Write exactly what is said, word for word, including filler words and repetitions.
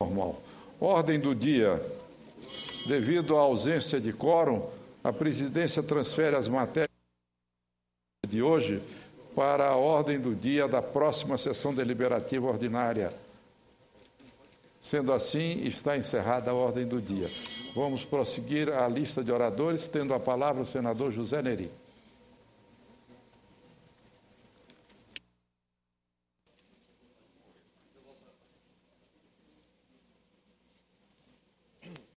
Normal. Ordem do dia. Devido à ausência de quórum, a presidência transfere as matérias de hoje para a ordem do dia da próxima sessão deliberativa ordinária. Sendo assim, está encerrada a ordem do dia. Vamos prosseguir a lista de oradores, tendo a palavra o senador José Neri.